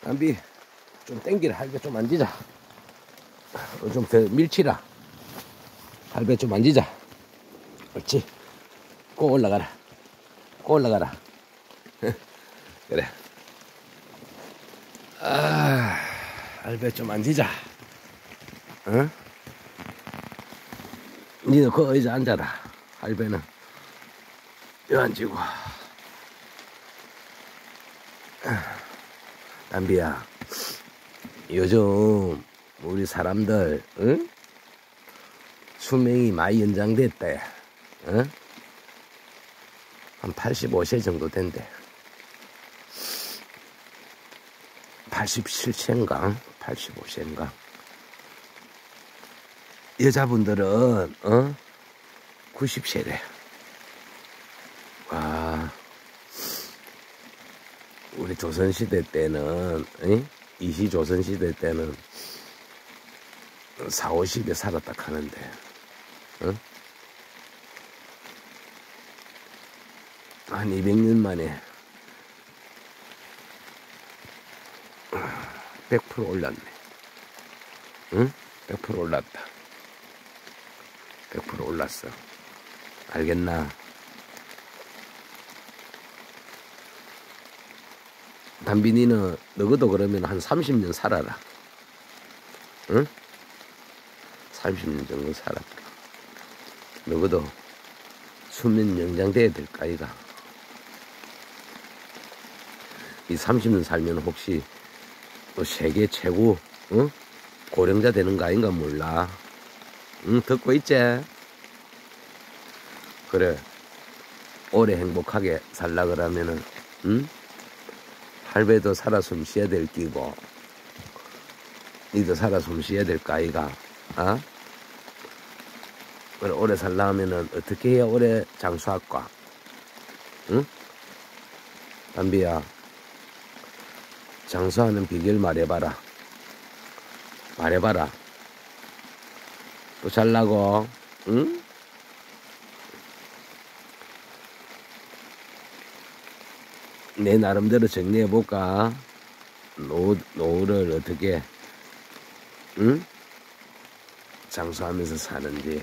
담비 좀 땡기라. 할배 좀 만지자. 좀 더 밀치라. 할배 좀 만지자. 그렇지. 꼭 올라가라. 꼭 올라가라. 그래. 아, 할배 좀 만지자. 응? 니는 그 의자 앉아라. 할배는 여 앉히고. 담비야, 요즘 우리 사람들 응? 수명이 많이 연장됐대. 응? 한 85세 정도 된대. 87세인가? 85세인가? 여자분들은 90세래. 와, 우리 조선시대 때는 이시조선시대 때는 4, 50에 살았다 하는데 한 200년 만에 100% 올랐네. 응? 100% 올랐다. 100% 올랐어. 알겠나? 담빈이는 너도 그러면 한 30년 살아라. 응? 30년 정도 살아. 너도 수면 연장돼야 될까 이가. 이 30년 살면 혹시 또 세계 최고 고령자 되는 거 아닌가 몰라. 응, 듣고 있지? 그래. 오래 행복하게 살라 그러면은 할배도 살아 숨 쉬어야 될 끼고 니도 살아 숨 쉬어야 될 거 아이가. 그래, 오래 살라 하면은 어떻게 해야 오래 장수할까? 응? 담비야, 장수하는 비결 말해봐라. 말해봐라. 또 잘나고, 응? 내 나름대로 정리해볼까? 노후를 어떻게, 응? 장수하면서 사는지.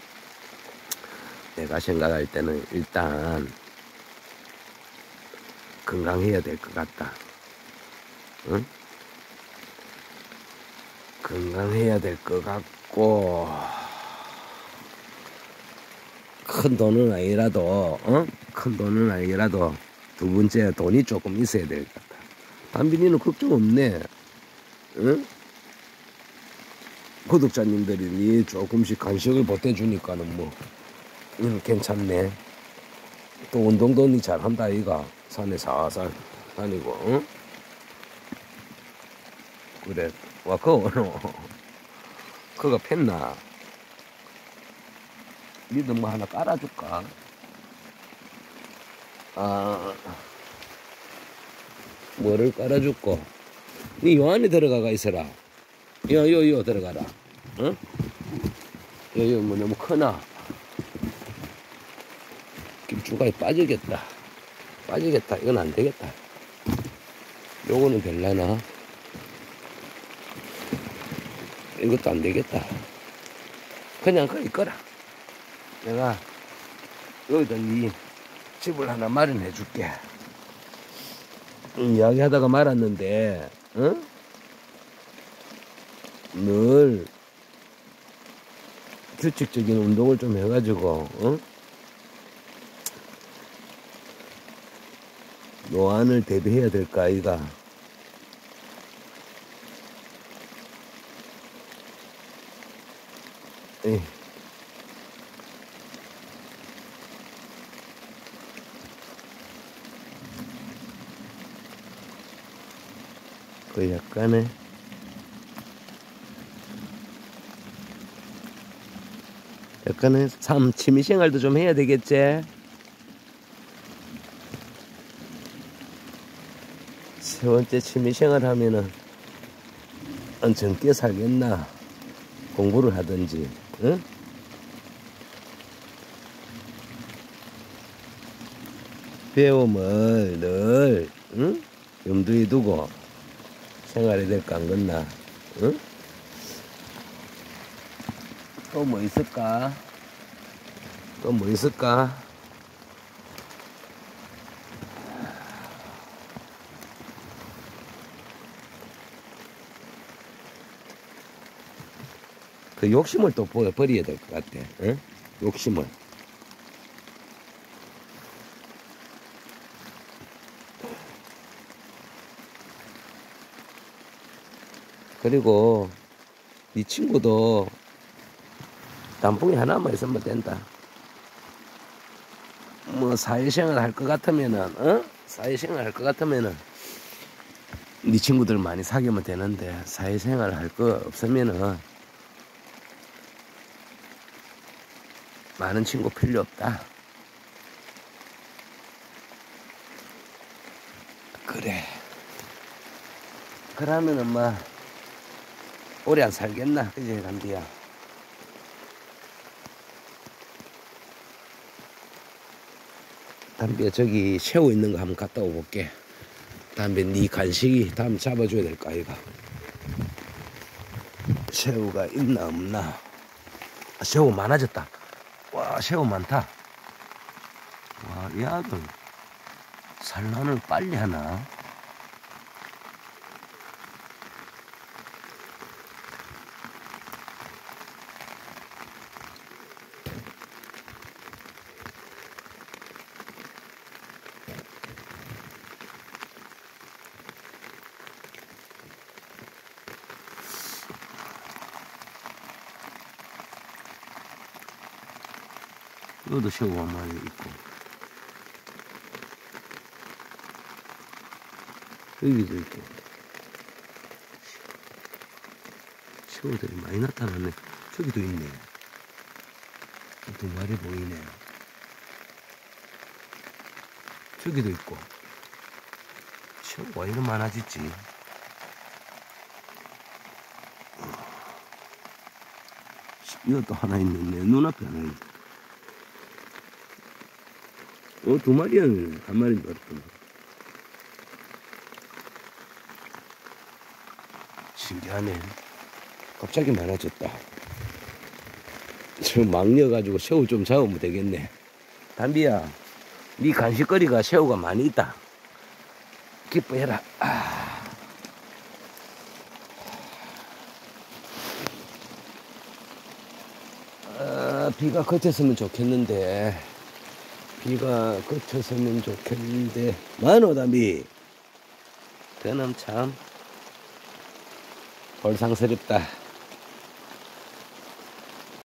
내가 생각할 때는 일단 건강해야 될 것 같다. 응? 건강해야 될 것 같고, 큰 돈은 아니라도, 큰 돈은 아니라도, 두 번째 돈이 조금 있어야 될 것 같다. 담빈이는 걱정 없네. 응? 구독자님들이 조금씩 간식을 보태주니까는 뭐, 괜찮네. 또 운동도 니 잘한다, 이가. 산에 살살 다니고, 응? 그래. 와, 그거 팼나? 니도 뭐 하나 깔아줄까? 뭐를 깔아줄까? 니 요 안에 들어가가 있어라. 요 들어가라. 응? 요 뭐 너무 크나? 김주가에 빠지겠다. 이건 안 되겠다. 요거는 별라나? 이것도 안 되겠다. 그냥 거기 꺼라. 내가 여기다 니 집을 하나 마련해 줄게. 이야기하다가 말았는데, 응? 늘 규칙적인 운동을 좀 해가지고, 응? 노안을 대비해야 될까, 아이가. 에이. 그 약간의 취미생활도 좀 해야 되겠지? 세 번째 취미생활 하면은 젊게 살겠나? 공부를 하든지, 응? 배움을 늘, 응? 염두에 두고 생활이 될까 안 끝나? 응? 또 뭐 있을까? 또 뭐 있을까? 그 욕심을 또 버려야 될 것 같아. 응? 욕심을. 그리고 네 친구도 단풍이 하나만 있으면 된다. 뭐 사회생활 할 것 같으면은, 어? 사회생활 할 것 같으면은 네 친구들 많이 사귀면 되는데, 사회생활 할 거 없으면은 많은 친구 필요 없다. 그래. 그러면은 뭐 오래 안 살겠나, 그지 담비야? 담비야, 저기 새우 있는 거 한번 갔다 오볼게. 담비, 네 간식이 다음 잡아줘야 될 거 아이가? 새우가 있나 없나? 아, 새우 많아졌다. 와, 새우 많다. 와, 이 아들 산란을 빨리 하나? 여기도 새우 한 마리 있고, 여기도 있고. 새우들이 많이 나타났네. 저기도 있네. 두 마리 보이네. 저기도 있고. 새우가 이리 많아졌지. 이것도 하나 있네. 내 눈앞에 하나 있네. 두 마리야. 한 마리인 줄 알았더니. 신기하네. 갑자기 많아졌다. 저 막려가지고 새우 좀 잡으면 되겠네. 담비야, 네 간식거리가 새우가 많이 있다. 기뻐해라. 비가 그쳤으면 좋겠는데. 비가 그쳤으면 좋겠는데. 많어, 담비. 그놈 참 볼상스럽다.